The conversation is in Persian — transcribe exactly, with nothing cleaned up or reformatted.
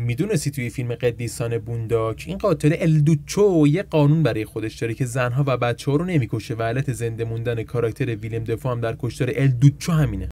میدونستی توی فیلم قدیسان بونداک این قاتل الدوچو یه قانون برای خودش داره که زنها و بچه‌ها رو نمیکشه و علت زنده موندن کاراکتر ویلم دفو هم در کشتار الدوچو همینه.